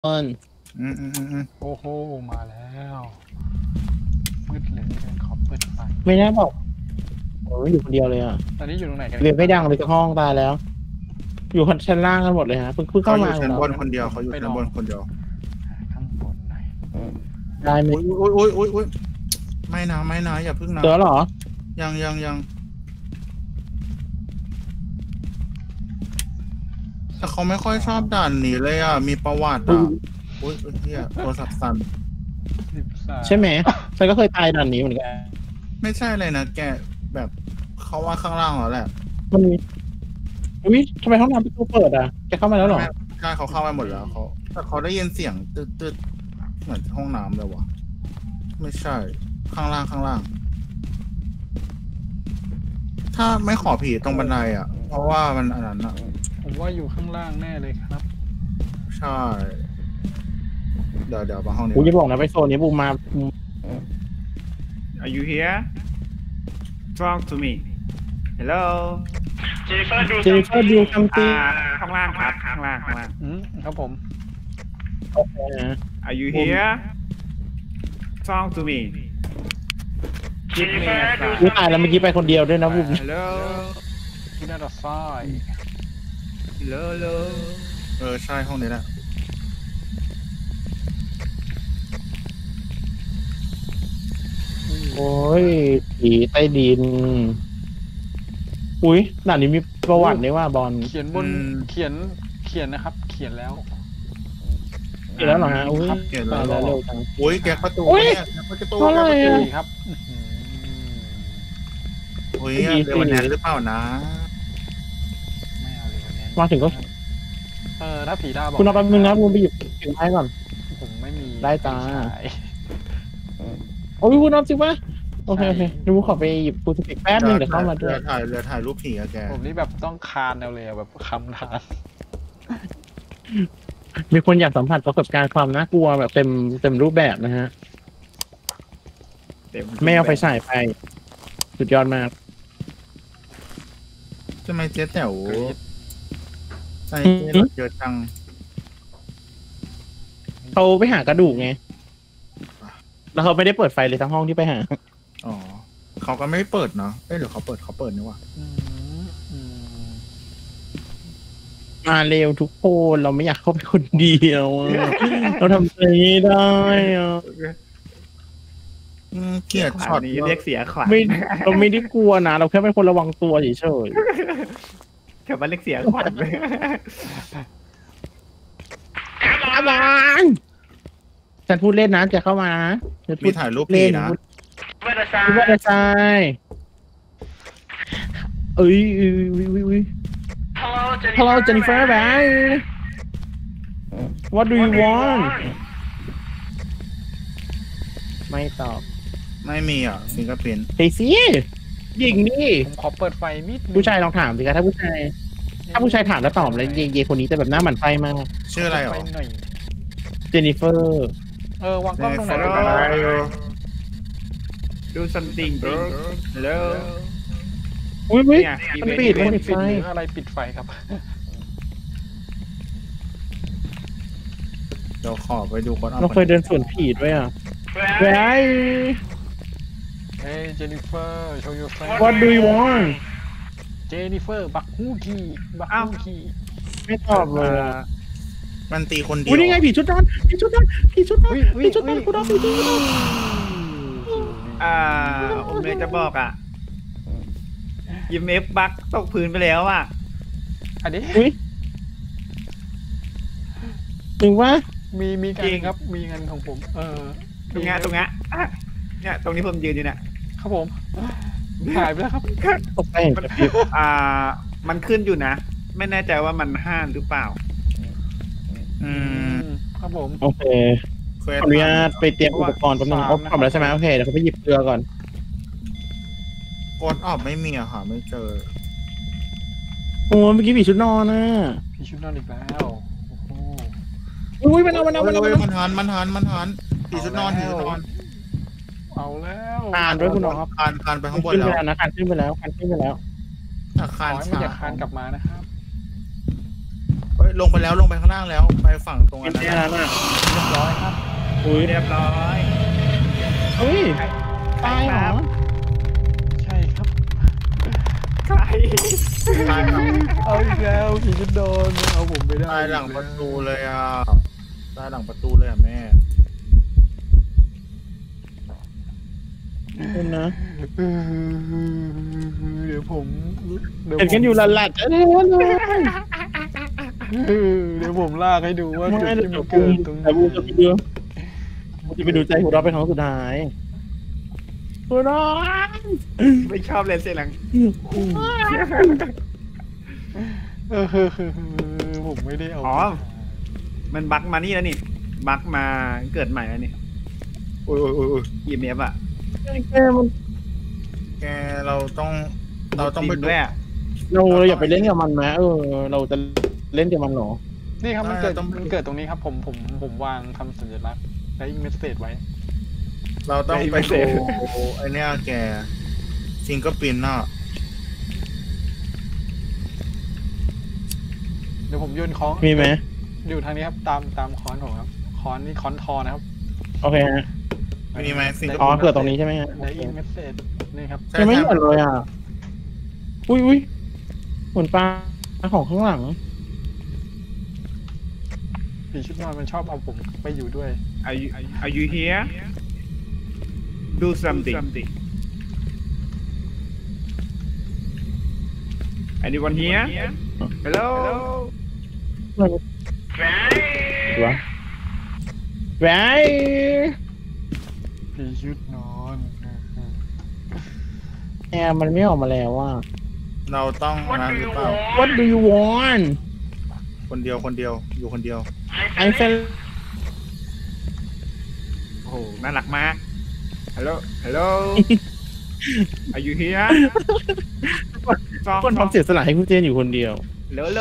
อนโอ้โหมาแล้วมืดเลยขอเปิดไฟไม่น่าบอกโอ้ยอยู่คนเดียวเลยอ่ะตอนนี้อยู่ตรงไหนกันเรียนไม่ดังเลยจากห้องตายแล้ว อยู่ชั้นล่างกันหมดเลยฮะเพิ่งเขาอยู่เข้ามาชั้นบนเหรอคนเดียวเขาอยู่ชั้นบนคนเดียวข้างบนหน่อยได้ไหมอุ้ยไม่นะอย่าพึ่งนะเจอเหรอยังแต่เขาไม่ค่อยชอบด่านนี้เลยอ่ะมีประวัติอ่ะอุ้ยเฮียโทรศัพท์สั่นใช่ไหมฉันก็เคยตายด่านนี้เหมือนกันไม่ใช่เลยนะแกแบบเขาว่าข้างล่างเหรอแหละมันมีอุ้ยทำไมห้องน้ำประตูเปิดอ่ะแกเข้ามาแล้วเหรอใช่เขาเข้าไปหมดแล้วเขาแต่เขาได้ยินเสียงตืดเหมือนห้องน้ำเลยวะไม่ใช่ข้างล่างถ้าไม่ขอผีตรงบันไดอ่ะ เพราะว่ามันอันนั้นอ่ะผมว่าอยู่ข้างล่างแน่เลยครับใช่ เดี๋ยวมาห้องนี้กูจะบอกนะไปโซนนี้บูมมา Are you here? Talk to me. Hello. เจนิเฟอร์ดูคำตีข้างล่างครับข้างล่างครับผมโอเคนะ Are you here? Talk to me. Give me a กู sign. ตายแล้วเมื่อกี้ไปคนเดียวด้วยนะบูม Hello. ที่ด้านซ้าย Hello. ใช่ห้องนี้แหละโอ้ยผีใต้ดิน อุ้ยด่านนี้มีประวัตินี่ว่าบอลเขียนบนเขียนนะครับ เขียนแล้วเห็นแล้วเหรอฮะอุ้ยเห็นตาแล้ยว แล้วเร็วจังอุ้ยแกะประตูอุ๊ยเนี่ยแกะประตูอะไรแกะประตูอะดีครับอุ้ยเดี๋ยววันนั้นหรือเปล่านะไม่เอาเลยวันนี้มาถึงก็ถ้าผีได้บอกคุณเอาแป๊บนึงนะบูมไปหยิบถึงไม้ก่อนผมไม่มีได้จ้าใช่โอ้ยคุณเอาจริงปะโอเคดูขอไปหยิบปูสติกแป๊บนึงเดี๋ยวเข้ามาด้วยเรือถ่ายรูปผีอะแกผมนี่แบบต้องคานแนวเลยอะแบบคำทานมีคนอยากสัมผัสประสบการณ์ความน่ากลัวแบบเต็มรูปแบบนะฮะ ไม่เอาไฟฉายไป สุดยอดมากทำไมเจ๊แต๋วใช่เจ๊รถเยอะจังเขาไปหากระดูกไง แล้วเขาไม่ได้เปิดไฟเลยทั้งห้องที่ไปหาอ๋อเขาก็ไม่เปิดเนาะหรือเขาเปิดนี่วะมาเร็วทุกคนเราไม่อยากเข้าไปคนเดียวอะเราทำใจไม่ได้อะเกลียดช็ช็ออตตนี้เรียกเสียขวัญไม่เราไม่ได้กลัวนะ เราแค่เป็นคนระวังตัวเฉยแค่ว่าเรียกเสียขวัญเลยๆอาบานฉันพูดเล่นนะจะเข้ามานะฉันพูมีดถ่ายรูปผีเล่นนะคิดว่าจะใช่เอ้ยHello Jennifer bye What do you want ไม่ตอบไม่มีอ่ะฟิงเกอร์พิ้นเฮ้ยสิยิงดิผมขอเปิดไฟนิดนึงผู้ชายลองถามสิครับถ้าผู้ชายถามแล้วตอบแล้วเยคนนี้จะแบบหน้าหมันไส้มากชื่ออะไรหรอปหน่อยเจนนิเฟอร์วางกล้องตรงไหนเจนนิก็เฟอร์ได้ Do something bro. Hello. อุ้ยเนี่ยมันปิดปิมันดปิดไฟหรืออะไรปิดไฟครับเดี๋ยวขอไปดูคนเอาเราเคยเดินสวนผีด้วยอ่ะ Where เฮ้ยเจนนิเฟอร์ show your face What do you want เจนนิเฟอร์บักฮูกี้บักฮูกี้ไม่ตอบเลยอะมันตีคนเดียวอุ้ยนี่ไงผีชุดนอนผีชุดนอนกูโดนผีชุดนอนผมเลยจะบอกยิมเอฟบักตกพื้นไปแล้วอ่ะอันนี้อุ้ยถึงว่ามีกัจรินงครับมีเงินของผมตรงเนี้ยเนี่ยตรงนี้ผมยืนอยู่เนี่ยครับผมหายไปแล้วครับตกใจเห็นแบบนี้มันขึ้นอยู่นะ ไม่แน่ใจว่ามันห้ามหรือเปล่าครับผมโอเคเควขสออนุญาตไปเตรียมอุปกรณ์แป๊บนึงเอาทำแล้วใช่ไหมโอเคเดี๋ยวเขาไปหยิบเกลือก่อนโกดออกไม่มีอะค่ะไม่เจอโอ้เมื่อกี้ผีชุดนอนน่ะพี่ชุดนอนอีกแล้วโอ้โหอุ้ยมันเอามันหันผีชุดนอนเอาแล้วอ่านด้วยคุณน้องคานไปข้างบนขึ้นแล้ไปวแล้วนะขึ้นไปแล้วคาขอน ให้มันอย่าคานกลับมานะครับเฮ้ยลงไปแล้วลงไปข้างล่างแล้วไปฝั่งตรงเป็นั้น นแค่นั้นอ่ะเรียบร้อยครับอุ้ยเรียบร้อยเฮ้ยตายเหรอใช่ครับใครตายหลังเอาอีกแล้วผีจะโดนเอาผมไปได้ตายหลังประตูเลยอ่ะตายหลังประตูเลยอ่ะแม่คุณนะเดี๋ยวผมเห็นกันอยู่หลัดๆเลยเดี๋ยวผมลากให้ดูว่าไม่จุดได้ที่มันกูเกิดตรงแต่กูจะไปนี้ดูกูจะไปดูใจหัวเราะเป็นครั้งสุดท้ายหัวเราะไม่ชอบเลยเสียงหลังผมไม่ได้เอาอ๋อ มันบั๊กมานี่แล้วนี่ บั๊กมาเกิดใหม่แล้วนี่โอ้ยโอ้ยโอ้ยโอ้ย EMF อ่ะแกมันแกเราต้องไปดินด้วยอ่ะเราอย่าไปเล่นกับมันนะเราจะเล่นกับมันเหรอนี่ครับมันเกิดตรงนี้ครับผมวางคำสัญลักษณ์และอีกเมสเซจไว้เราต้องไปดูไอเนี้ยแกฟิงก็ปินน่ะเดี๋ยวผมโยนค้อนมีไหมอยู่ทางนี้ครับตามค้อนผมครับค้อนนี่ค้อนทอนะครับโอเคฮะมีไหมฟิงก็อ๋อปินเกิดตรงนี้ใช่ไหมฮะและอีกเมสเซจนี่ครับยังไม่เห็นเลยอ่ะอุ้ยเหมือนปลาของข้างหลังผีชุดนอนมันชอบเอาผมไปอยู่ด้วย Are you here Do something Anyone here Hello วะแหวผีชุดนอนแอร์มันไม่ออกมาแล้วว่าเราต้องนั้นหรือเปล่า What do you want คนเดียวอยู่คนเดียว I feel โอ้โห น่ารักมาก Hello Are you here คนพร้อมเสียสละให้คุณเจนอยู่คนเดียวเหลอ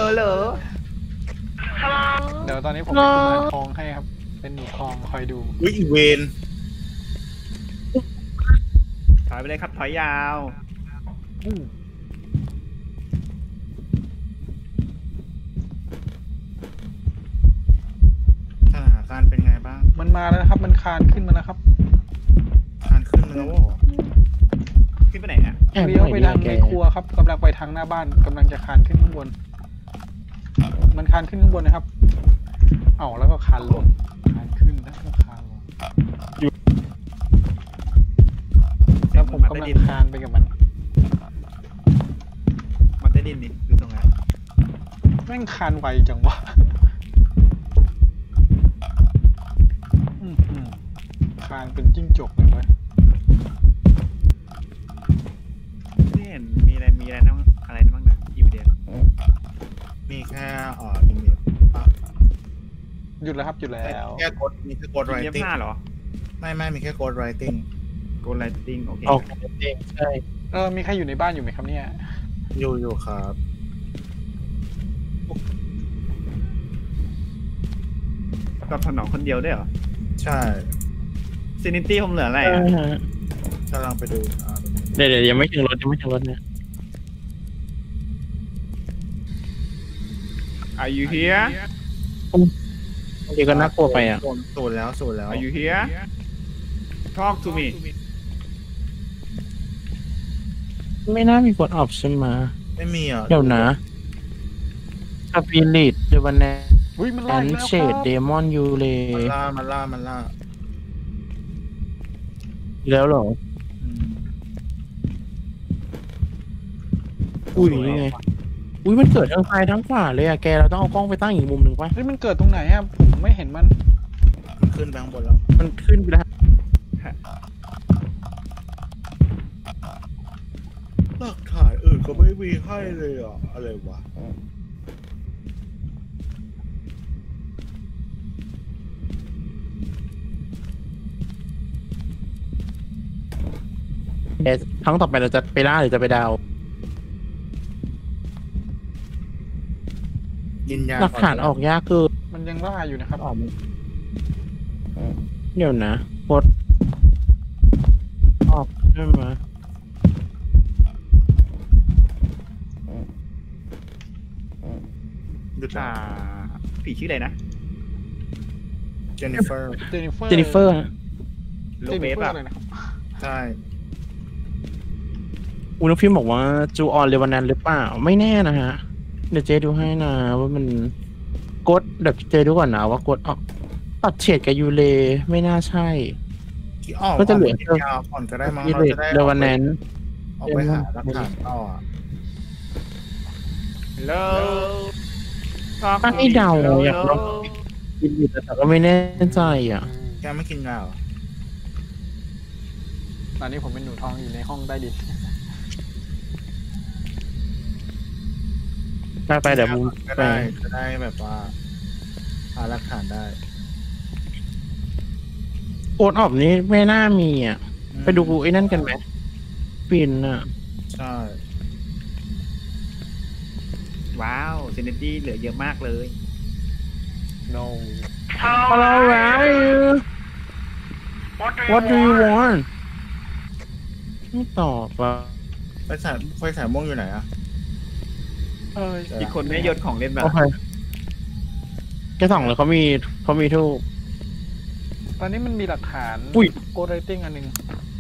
เดี๋ยวตอนนี้ผมเป็นกุมารทองให้ครับ เป็นหนูทองคอยดูอุ้ยอีเวนถอยไปเลยครับ ถอยยาวสถานการณ์เป็นไงบ้างมันมาแล้วนะครับ มันคานขึ้นมาแล้วครับทานขึ้นมาแล้วเหรอขึ้นไปไหนอ่ะแอบเลี้ยวไปทางแกในครัวครับกำลังไปทางหน้าบ้านกำลังจะคานขึ้นข้างบน มันคานขึ้นข้างบนนะครับ เอาแล้วก็คานลงคานขึ้นแล้วก็คานลงแล้วผมกำลังคานไปกับมันมันได้ดินนี่ดูตรงนั้นแม่งคานไวจังวะอื้อหือคานเป็นจิ้งจกเลยเว้ยไม่เห็นมีอะไรนะอะไรบ้างนะอีเดียมีแค่อีเมลอ่ะหยุดแล้วครับหยุดแล้วแค่กดมีแค่กดอีเดีย writing ผ้าเหรอไม่มีแค่กด writing โกลไลติ้งโอเคออกเองใช่มีใครอยู่ในบ้านอยู่ไหมครับเนี่ยอยู่ครับตอบสนองคนเดียวได้เหรอใช่ซินิตี้ผมเหลืออะไรใช่อ่ะฮะกำลังไปดูเดี๋ยวยังไม่ถึงรถเนี่ย Are you here บางทีก็น่ากลัวไปอ่ะสูตรแล้ว Are you here Talk to me ไม่น่ามีคนออกใช่ไหมไม่มีอ่ะเดี๋ยวนะสปิริตเดวันแนอุ้ยมันแอไล่นแล้วเชคดรับเดมอนยูเลมันล่าแล้วเหรออืมอุ้ยนี่ไงอุ้ยมันเกิดทั้งซ้ายทั้งขวาเลยอะแกเราต้องเอากล้องไปตั้งอีกมุมหนึ่งป่ะเฮ้ยมันเกิดตรงไหนครับผมไม่เห็นมันมันขึ้นไปข้างบนแล้วมันขึ้นไปแล้วหลักฐานอื่นก็ไม่มีให้เลยอ่ะอะไรวะแกครั้งต่อไปเราจะไปล่าหรือจะไปดาวยินยาหลักฐานออกยากเกินมันยังล่าอยู่นะครับออกเดี๋ยวนะกดออกใช่ไหมยหยุดแล้อ่าว ผีชื่ออะไรนะเจนนิเฟอร์เจนนิเฟอร์เจนนิเฟอร์โลเจนเบนิสเฟออ่ะร์เลยนะครับใช่อุณหภูมิบอกว่าจูออนเลวานันหรือเปล่าไม่แน่นะฮะเดี๋ยวเจดูให้นะว่ามันกดเดี๋ยวเจดูก่อนนะว่ากดออกตัดเฉดกับยูเลไม่น่าใช่ที่ออกก็จะเหลือยาวก่อนก็ได้มั้งยูเราเลจะได้เลวานันออกไปหาหลักฐานต่ออะฮัลโหลไม่เดาอยากลองกินอยู่แต่ก็ไม่แน่ใจอ่ะแกไม่กินยาเหรอตอนนี้ผมเป็นหนูทองอยู่ในห้องใต้ดินไปเดี๋ยวมุมก็ไปได้จะได้แบบว่าหาหลักฐานได้โอดออบนี้ไม่น่ามีอ่ะไปดูไอ้นั่นกันไหมปินอ่ะใช่ว้าวเซนตี้เหลือเยอะมากเลย no Hello where are you What do you want ไม่ตอบอ่ะไฟฉายม่วงอยู่ไหนอะอีกคนไม่โยนของเล่นแบบโอเคแกส่องเลยเขามีทูบตอนนี้มันมีหลักฐานอุ้ยโกดไรติ้งอันหนึง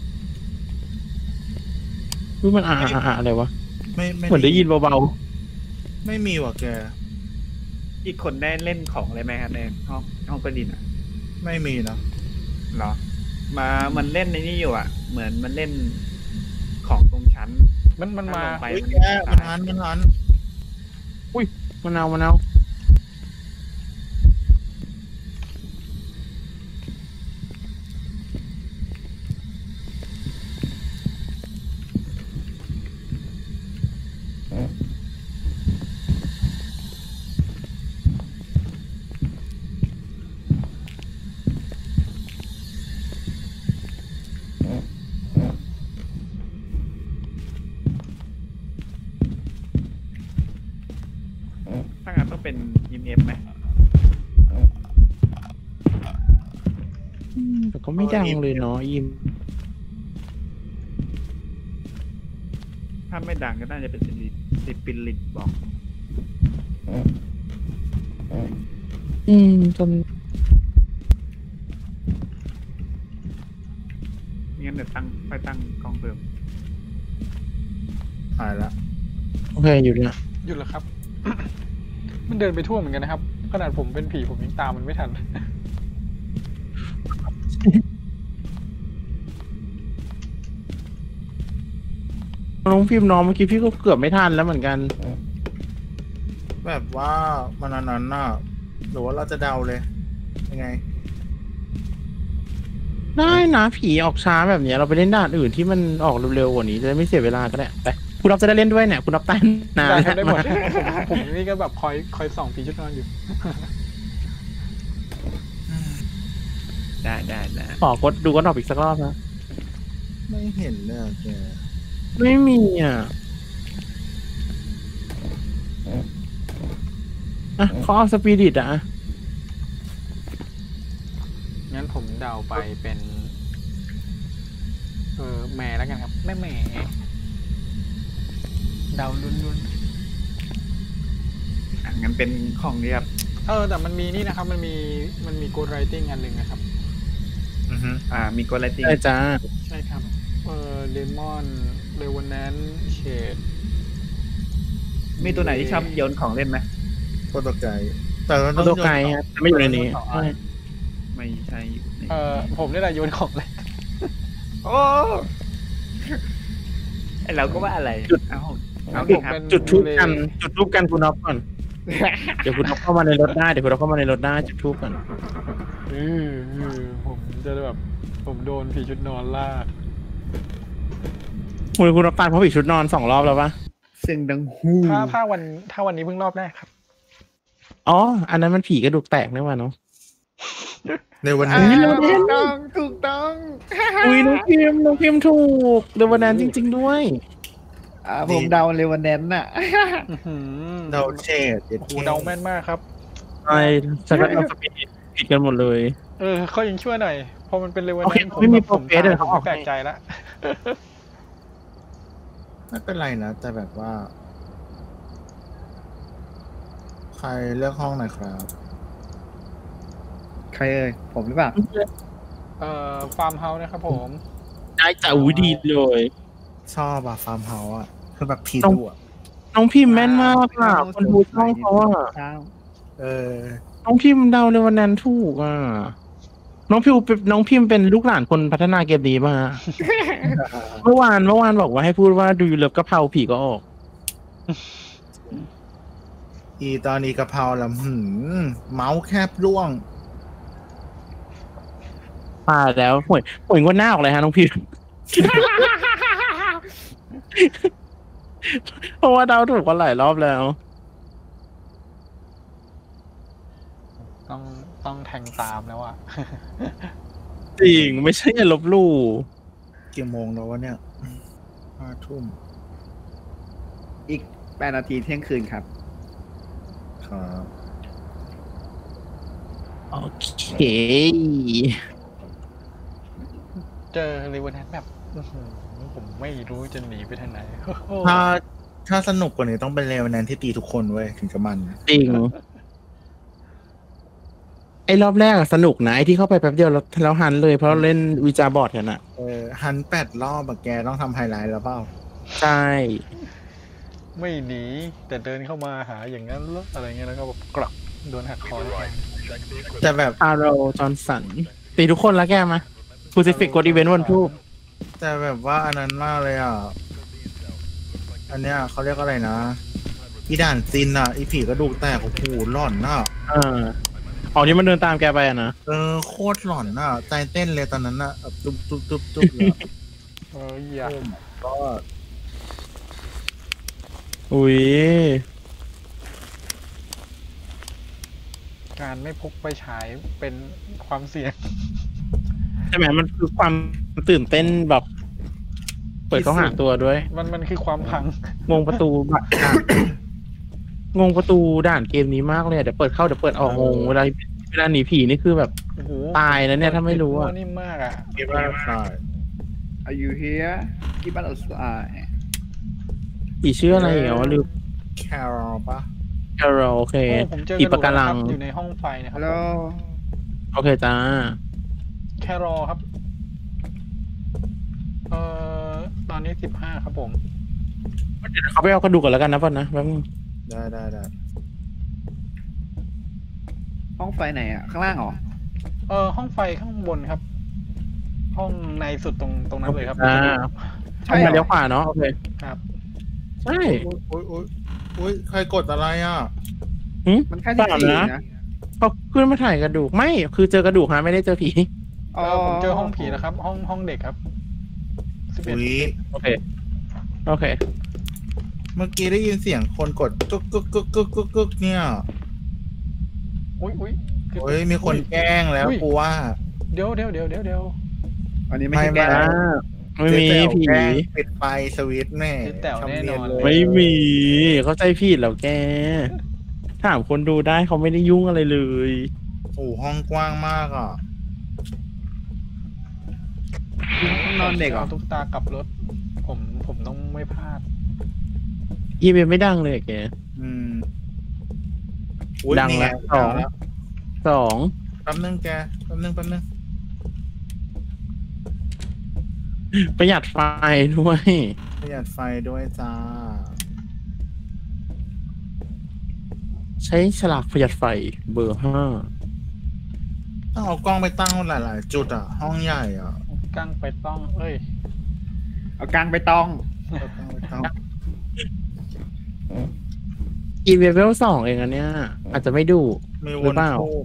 อุ้ยมันอะไรวะไม่เหมือนได้ยินเบาไม่มีว่ะแกอีกคนได้เล่นของอะไรไหมครับในห้องประดิษฐ์อ่ะไม่มีนะเหรอมันเล่นในนี่อยู่อ่ะ เหมือนมันเล่นของตรงชั้นมันมาถ้ลงไปเฮ้ยมันแกมันทันๆมะนาวถ้างั้นต้องเป็น EMF ไหมแต่ก็ไม่ดังเลยเนาะยิมถ้าไม่ดังก็น่าจะเป็นสิปิลิตบอกจนงั้นเดี๋ยวไปตั้งกล้องเพิ่มหายละโอเคอยู่เนี่ยหยุดแล้วครับ มันเดินไปทั่วเหมือนกันนะครับ ขนาดผมเป็นผีผมยังตามมันไม่ทันน้องพิมพ์น้องเมื่อกี้พี่ก็เกือบไม่ทันแล้วเหมือนกันแบบว่ามันอันนั้นน่ะหรือว่าเราจะเดาเลย ยังไงได้นะผีออกช้าแบบเนี้ยเราไปเล่นด่านอื่นที่มันออกเร็วๆกว่านี้จะได้ไม่เสียเวลาก็ได้ไปคุณรับจะได้เล่นด้วยเนี่ยคุณรับเต้นนานได้ครับได้หมดมาผมนี่ก็แบบคอยส่องผีชุดนอนอยู่ได้ขอกดดูกันออกอีกสักรอบนะไม่เห็นเลยอะแกไม่มีอ่ะเขาเอาสปิริตอ่ะงั้นผมเดาไปเป็น แม่แล้วกันครับ แม่เดาลุ้นงั้นเป็นของนี้ครับแต่มันมีนี่นะครับ มันมีโกดไรติ้งอันหนึ่งนะครับอือฮึมีกดไลติ้งใช่จ้าใช่ครับเดมอนเรวันแนนเชดมีตัวไหนที่ชอบโยนของเล่นไหมโปรโตไกด์แต่มันตัวไกลฮะไม่อยู่ในนี้ใช่ไม่ใช่อยู่ในผมนี่แหละโยนของเลยโอ้ไอเราก็ว่าอะไรเอาโอเคครับจุดทูบกันคุณน็อปก่อนเดี๋ยวคุณน็อปเข้ามาในรถได้จุดทูบกันผมจะแบบผมโดนผีชุดนอนลากคุณน็อปตายเพราะผีชุดนอน2 รอบแล้วปะเสียงดังฮูถ้าวันนี้เพิ่งรอบแรกครับอ๋ออันนั้นมันผีกระดูกแตกนี่หว่าเนาะในวันอ่านี้ถูกต้องอุ้ยน้องพิมพ์ถูกเดวันนั้นจริง ๆด้วยผมเดาเลยวันนั้นน่ะเดาเชดโอ้เดาแม่นมากครับใช่ฉันก็เอาสปิริตผิดกันหมดเลยเขายังช่วยหน่อย พอมันเป็นเรวันโอแนเคน ไม่มีโปรเฟสเลยเขาออกให้แปลกใจละไม่เป็นไรนะแต่แบบว่าใครเลือกห้องหน่อยครับใครเอ่ยผมหรือเปล่าฟาร์มเฮาส์นะครับผมได้จ้ะอุ้ยดีเลยชอบอะฟาร์มเฮาส์อะคือแบบผีดุอะน้องพิมพ์แม่นมากอ่ะคนดูช่องเขาอ่ะเช้าเออน้องพิมพ์เดาเลยวันนั้นถูกอ่ะน้องพิมพ์เป็นลูกหลานคนพัฒนาเกมนี้มา เมื่อวานบอกว่าให้พูดว่าดูเลิฟกะเพราผีก็ออกอีตอนนี้กะเพราละเมาส์แคบร่วงตายแล้วหวยงวดหน้าออกเลยฮะน้องพิมพ์ เพราะว่าเดาถูกกันหลายรอบแล้วต้องแทงตามแล้วอะจริงไม่ใช่อย่าลบหลู่กี่โมงแล้ววะเนี่ย5 ทุ่มอีก8 นาทีเที่ยงคืนครับครับโอเคเจอรีเวนแนทแบบอื้อหือผมไม่รู้จะหนีไปทางไหนถ้าสนุกกว่านี้ต้องเป็นเลวนั้นที่ตีทุกคนเว้ยถึงจะมันจริงไอ้รอบแรกอะสนุกนะไอ้ที่เข้าไปแป๊บเดียวแล้วหันเลยเพราะเล่นวิจาบอร์ดกันอะหัน8 รอบอะแกต้องทำไฮไลท์แล้วเปล่าใช่ไม่หนีแต่เดินเข้ามาหาอย่างนั้นแล้วอะไรเงี้ยแล้วก็แบบกลับโดนหักคอแล้วกันแต่แบบอาโรจอห์นสันตีทุกคนแล้วแกมาฟูซิฟิกกดอีเวนต์วันทูบแต่แบบว่าอันนั้นมากเลยอ่ะ อันเนี้ยเขาเรียกอะไรนะ อีด่านซินอ่ะ อีผีกระดูกแตกโอ้โหหลอนน่ะอ๋อที่มันเดินตามแกไปอะนะโคตรหลอนน่ะ ใจเต้นเลยตอนนั้นน่ะแบบตุ๊บตุ๊บตุ๊บตุ๊บเลยอะอย่าก็อุ้ยการไม่พกไปฉายเป็นความเสี่ยงใช่ไหมมันคือความตื่นเต้นแบบ เปิดเขาหาตัวด้วยมันคือความพังงงประตูงงประตูด่านเกมนี้มากเลยอะเดี๋ยวเปิดเข้าเดี๋ยวเปิดออกงงเวลาหนีผีนี่คือแบบโอ้โหตายแล้วเนี่ยถ้าไม่รู้อะนี่มากอะคิดว่าใช่ Are you here ที่บ้านเราสายผีชื่ออะไรเหรอลืมแครอลปะแคโรโอเคโอ้ผมเจอผีกระปะดูกการัแล้วคงรับอยู่ในห้องไฟนะครัฮัลโหลโอเคจ้าแค่รอครับ ตอนนี้15ครับผมเดี๋ยวเขาไปเอากระดูกกันแล้วกันนะพ่อนะแป๊บนึงได้ห้องไฟไหนอ่ะ ข้างล่างเหรอห้องไฟข้างบนครับ ห้องในสุดตรงนั้นเลยครับใช่ใช่เหรอเลี้ยวขวาเนาะโอเคครับใช่อุ้ยใครกดอะไรอ่ะมันแค่ที่สี่นะเขาขึ้นมาถ่ายกระดูกไม่คือเจอกระดูกฮะไม่ได้เจอผีผมเจอห้องผีแล้วครับ ห้องเด็กครับ11 อุ้ยโอเคโอเคเมื่อกี้ได้ยินเสียงคนกดกึกกึกกึกกึกกึกกึกเนี่ยอุ้ยเฮ้ยมีคนแกล้งแล้วกูว่าเดี๋ยวอันนี้ไม่ใช่ไม่แกไม่มีเจ๊แต๋วผีแกล้งปิดไฟสวิตช์แน่เจ๊แต๋วแน่นอนทำเยไม่มีเข้าใจผิดแล้วแกถามคนดูได้เขาไม่ได้ยุ่งอะไรเลยโอ้ห้องกว้างมากอ่ะห้องนอนเด็กเหรอตุ๊กตากลับรถ ผมต้องไม่พลาดอีเวนไม่ดังเลยแกอุ๊ยดังนี่ไแล้วสองดัแล้วสองแป๊บนึงแกแป๊บนึงประหยัดไฟด้วยประหยัดไฟด้วยจ้าใช้ฉลากประหยัดไฟเบอร์ต้องเอากล้องไปตั้งหลายๆจุดอ่ะ ห้องใหญ่อ่ะกั้งไปต้อง เอ้ยเอากลางไปตองเอากล้องไปตั้ง 5อีเวนเวล2เองอันเนี้ย อาจจะไม่ดูมีหวรือน เปล่าทูบ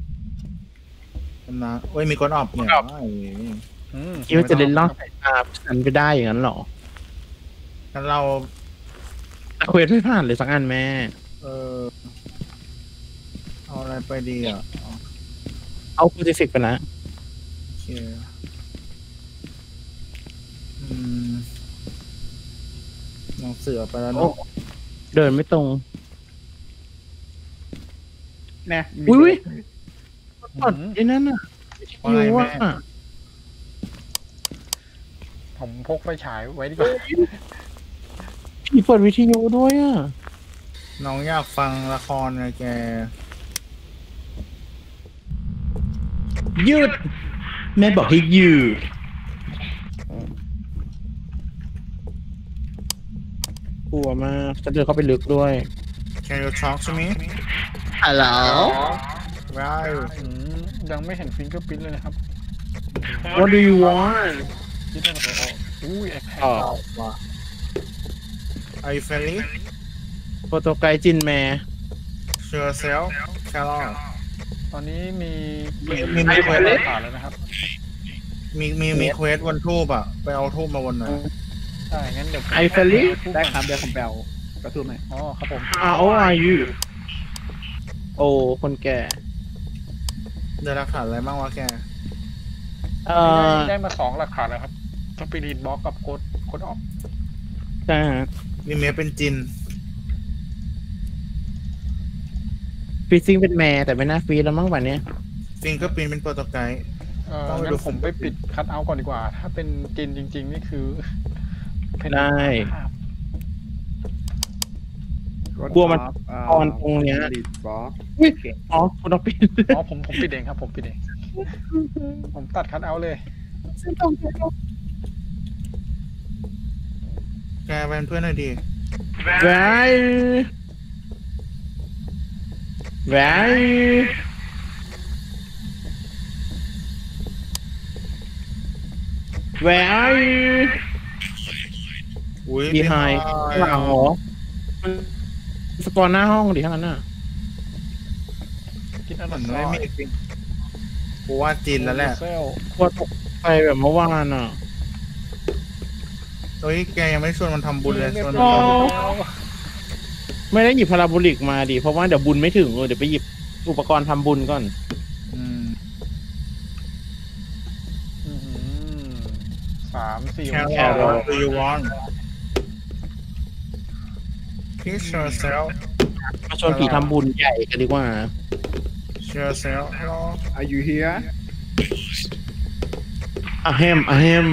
นะเอ้ยมีคนออกเนี่ยคิดว่าจะเล่นล่อสายตาฉันไปได้อย่างนั้นเหรองั้นเราแต่เควสไม่ผ่านเลยสักอันแม่เออเอาอะไรไปดีอ่ะอ๋อเอาคูติฟิกไปแล้วโอเคหนังเสือไปแล้วโอ้เนาะเดินไม่ตรงแน่อุ้ยกดไอ้นั่นน่ะยูว่าผมพกไปฉายไว้ดีกว่าผีเปิดวิทยุด้วยอ่ะน้องอยากฟังละครไงแกหยุดแม่บอกให้หยุดกลัวมากจะเดินเข้าไปลึกด้วย Can you talk to me ฮัลโหล Right ยังไม่เห็นฟิงเกอร์พิ้นเลยนะครับ What do you want คิดว่าเขาอุ้ยแอคแท็กอ๋อ Are you friendly โปรโตไกด์จินแม Show yourself Carol ตอนนี้มีมีไม่เควเควสสผ่านแล้วนะครับมีเควสวนทูบอ่ะ ไปเอาทูบมาวนหน่อยใช่งั้นเดี๋ยวผมไอเฟลลี่ได้ครับเดี๋ยวผมไปเอากระตุ้นให้อ๋อครับผม How are you โอ้คนแก่เดี๋ยวหลักฐานอะไรบ้างวะแกได้มา2 หลักฐานแล้วครับสปิริตบล็อกกับโค้ดออกใช่ฮะมีเมเป็นจินฟีซิ่งเป็นแม่แต่ไม่น่าฟีแล้วมั้งวันนี้ฟิงก็ปีนเป็นโปรโตไกด์ ต้องไปงั้ดูนผมไปปิดคัทเอาท์ก่อนดีกว่า ถ้าเป็นจินจริง ๆ นี่คือเป็นได้ภาพกลัวมันออนตรงเนี้ยลีดบล็อกอ๋อคุณต้องปิดอ๋อผมปิดเองครับ ผมปิดเอง ผมตัดคัทเอาท์เลยแกเป็นเพื่อนหน่อยดี Where are you อุ้ย behind หลังเหรอสปอนหน้าห้องดิทั้งนั้นน่ะกินอันมันั้น นไม่มีฟิงกูว่าจินแล้วแหละเซลกลัวตกไปแบบเมื่อวานอ่ะเฮ้ยแกยังไม่ชวนมันทำบุญเลยชวนมันอ๋อทำบุญไม่ได้หยิบพาราโบลิกมาดิ เพราะว่าเดี๋ยวบุญไม่ถึงเดี๋ยวไปหยิบอุปกรณ์ทำบุญก่อนอืม 3-4 Carol what do you want Please show yourself มาชวนผีทำบุญใหญ่กันดีกว่า Show yourself Hello Are you here อะแฮม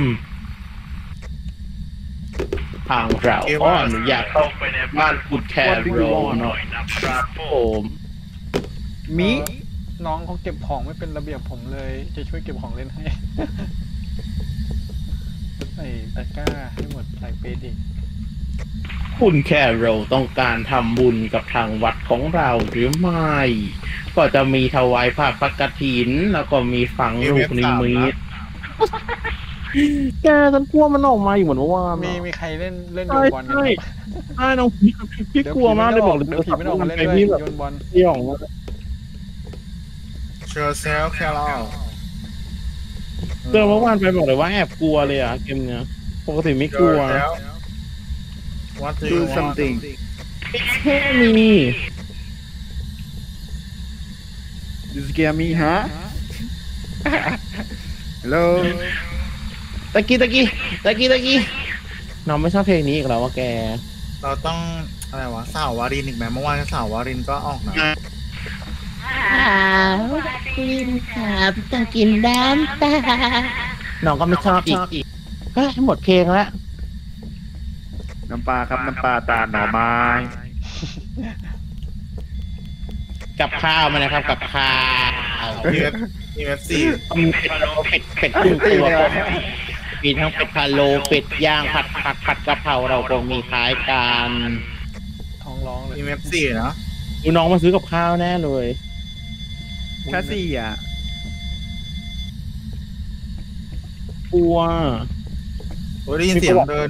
ทางเราก็อนุญาตเข้าไปในบ้านคุณแคโรหน่อยนะครับผมมีน้องเขาเก็บของไม่เป็นระเบียบผมเลย จะช่วยเก็บของเล่นให้ ใส่ตะกร้าให้หมดใส่เปดิกคุณแคโรต้องการทำบุญกับทางวัดของเราหรือไม่ ก็จะมีถวายผ้าปักกฐิน แล้วก็มีฝังลูกนิมิตแกฉันกลัวมันออกมาอยู่เหมือนว่ามีใครเล่นโยใช่นบอลกันใช่ครับใช่น้องพี่กลัวมากเลยบอกเลยเดี๋ยวผีไม่ออกมาเล่นไปด้วยที่แบบโยนบอลเที่ยว Show yourself Carol เจอเมื่อวานไปบอกเลยว่าแอบกลัวเลยอ่ะเกมเนี้ยปกติไม่กลัว Show yourself What do do you want something แค่นี้ you scare me huh hello ตะกี้น้องไม่ชอบเพลงนี้อีกแล้วว่าแกเราต้องอะไรวะสาววารินอีกไหมเมื่อวานสาววารินก็ออกนะกินครับจะกินน้ำตาน้องก็ไม่ชอบอีกเฮ้ยหมดเพลงแล้วน้ำปลาครับน้ำปลาตาหน่อไม้กับข้าวมานะครับกับข้าวมีเว็บสี่มีเป็ดพะโล้เป็ดครึ่งตัวมีทั้งเป็ดพะโล้เป็ดย่างผัดกะเพราเราก็มีขายกันท้องร้องเลยมีเว็บสี่นะดูน้องมาซื้อกับข้าวแน่เลยแค่สี่อ่ะกลัวโอ้ยได้ยินเสียงเดิน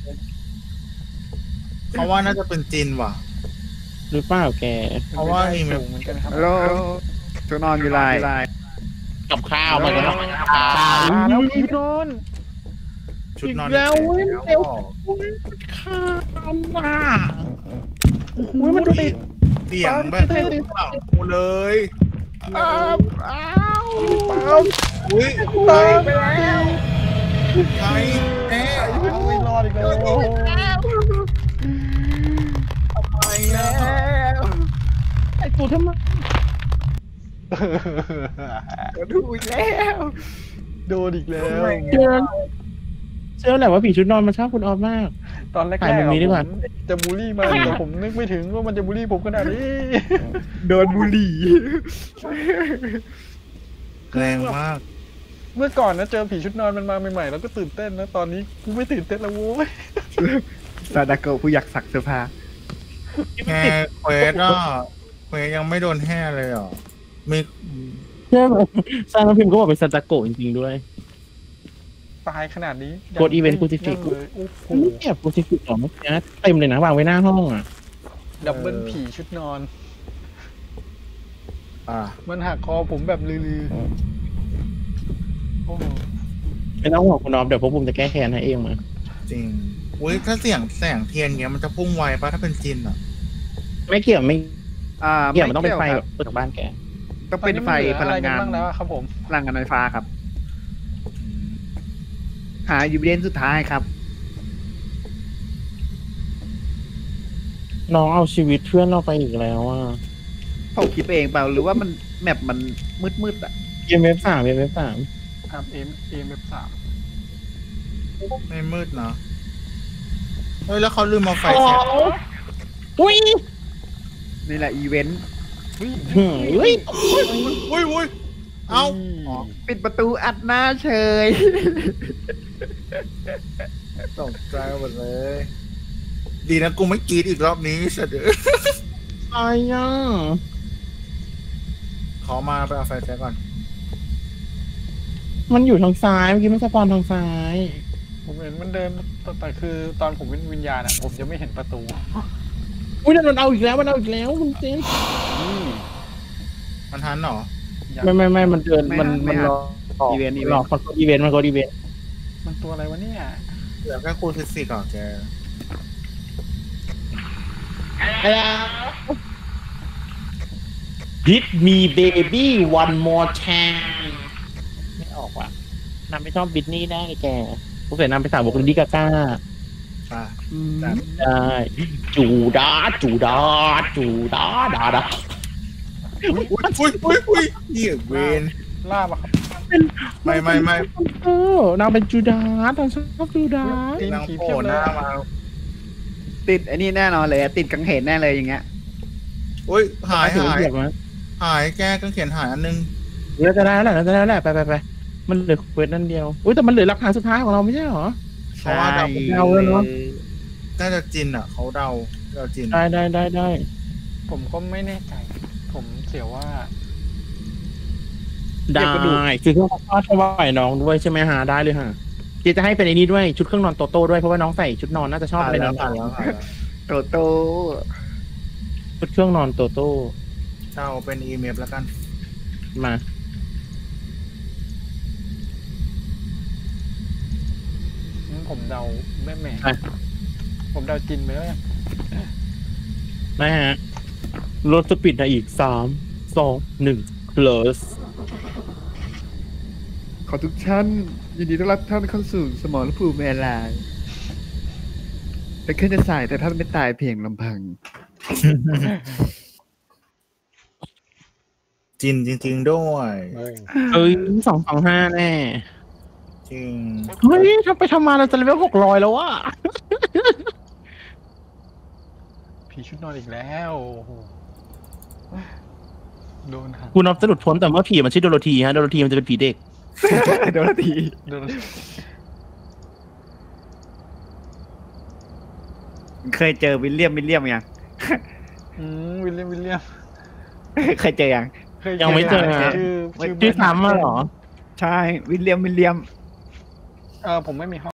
เพราะว่าน่าจะเป็นจินว่ะหรือเปล่าแกเพราะว่ามีสูงเหมือนกันครับฮัลโหลชุดนอนอยู่ไรกับข้าวมาเลยครับแล้วพี่โดนชุดนอนอีกแล้วเว้ยเดี๋ยวข้าวมาอุ้ยมันติดเสียงแบบเปล่ากูเลยอุ้ยตายไปแล้วตายแน่ไม่รอดอีกแล้วไปแล้วไอ้กูทำไมดูอีกแล้วโดนอีกแล้วเชื่อแหละว่าผีชุดนอนมันชอบคุณออฟมากตอนแรกถ่ายมุมนี้ดีกว่าผมจะบูลลี่มันแต่ผมนึกไม่ถึงว่ามันจะบูลลี่ผมขนาดนี้โดนบุหรี่แรงมากเมื่อก่อนนะเจอผีชุดนอนมันมาใหม่ๆแล้วก็ตื่นเต้นนะตอนนี้กูไม่ตื่นเต้นแล้วโว้ยซาดาโกะผู้อยากสักเสื้อผ้าแค่เควสอ่ะเควสยังไม่โดนแห่เลยอ่ะมีใช่ไหมซานพิมพ์ก็บอกเป็นซันตาโกะจริงๆด้วยตายขนาดนี้กดอีเวนต์กูสิฟิกเลยโอ้โหไม่แอบกูสิฟิกหรอเมื่อกี้เต็มเลยนะวางไว้หน้าห้องอ่ะดับเบิลผีชุดนอนอ่ะมันหักคอผมแบบลือๆโอ้โหไม่ต้องห่วงคุณน้องเดี๋ยวพวกผมจะแก้แค้นให้เองมาจริงอุ้ยถ้าเสียงแสงเทียนเงี้ยมันจะพุ่งไวปะถ้าเป็นจินอ่ะไม่เกี่ยวไม่ไม่เกี่ยวมันต้องเป็นไฟคแบรับบเปิดจากบ้านแกต้องเป็นไฟพลังงานตอมัเหลืออะไรกับ้างแล้วอะครับผมพลังงานไฟฟ้าครับ หายูเวนสุดท้ายครับน้องเอาชีวิตเพื่อนเราไปอีกแล้วอ่ะผมคิดเองเปล่าหรือว่ามันแมปมันมืดๆอ่ะเกมเว็บสามเว็บสามครับเอ็มสามไม่มืดนะเฮ้ยแล้วเขาลืมเอาไฟแสงอุ้ยนี่แหละอีเวนต์อุ้ยอุ้ยเอ้าปิดประตูอัดหน้าเฉยตกใจหมดเลย ดีนะกูไม่กรีดอีกรอบนี้เสยเด็จอะไรอ่ะขอมาไปเอาไฟแสงก่อนมันอยู่ทางซ้ายเมื่อกี้มันสปอนทางซ้ายผมเห็นมันเดินแต่คือตอนผมเป็นวิญญาณอะผมจะไม่เห็นประตูอุ้ยมันเอาอีกแล้วมันเอาอีกแล้วคุณเจนมันทันเหรอไม่มันเดินมันรออีเวนต์หลอกมันกดอีเวนต์มันกดอีเวนต์มันตัวอะไรวะเนี่ยเหลือแค่คูซิฟิกอ่ะแก Hit me baby one more time ไม่ออกว่ะนำไปชอบบิทนี่ได้แกกูเสียนำไปสาวบอกลิกาก้าป่ะได้จูดาดาดาอุ้ยเหี้ยเวนล่าปะครับไม่นางเป็นจูดาตอนชอบจูดาตีนนางผีโผเพียล่บหเลยน้าอะมาติดไอ้นี่แน่นอนเลยติดกังเขนแน่เลยอย่างเงี้ยอุ้ยหายเหยียบมาหายแกก็เขียนหายอันนึงเราจะได้แล้วไปมันเหลือเควสนั่นเดียวอุ้ยแต่มันเหลือหลักฐานสุดท้ายของเราไม่ใช่หรอเพราะว่าเดาเดาเลยเนอะน่าจะจินอ่ะเขาเดาจินได้ผมก็ไม่แน่ใจ ผมเสียว่าได้คือเครื่องซักผ้าถวายน้องด้วยใช่ไหมฮะได้เลยฮะเจจะให้เป็นไอ้นี้ด้วยชุดเครื่องนอนโตโต้ด้วยเพราะว่าน้องใส่ชุดนอนน่าจะชอบอะไรนอนผ่านแล้วโตโตชุดเครื่องนอนโตโต้เดาเป็นอีเมลแล้วกันมาผมเดาแม่ผมเดาจินไปแล้วยังนะฮะรถจะปิดนะอีก3-2-1 close ขอทุกท่านยินดีต้อนรับท่านเข้าสู่สมรภูมิแอร์ไลน์แต่ขึ้นจะสายแต่ท่านไม่ตายเพียงลำพังจินจริงๆด้วยเอ้ย225แน่จริงเฮ้ยถ้าไปทำมาเราจะเลเวล600แล้ววะผีชุดนอนอีกแล้วโอ้โหโดนหักคุณนับจะหลุดพ้นแต่เมื่อผีมันชื่อโดโรธีฮะโดโรธีมันจะเป็นผีเด็กเดี๋ยวนาทีโดนเคยเจอวิลเลียมยังวิลเลียมเคยเจอยังเคยยังไม่เจอฮะชื่อชื่อซ้ำมาเหรอใช่วิลเลียมผมไม่มีห้อง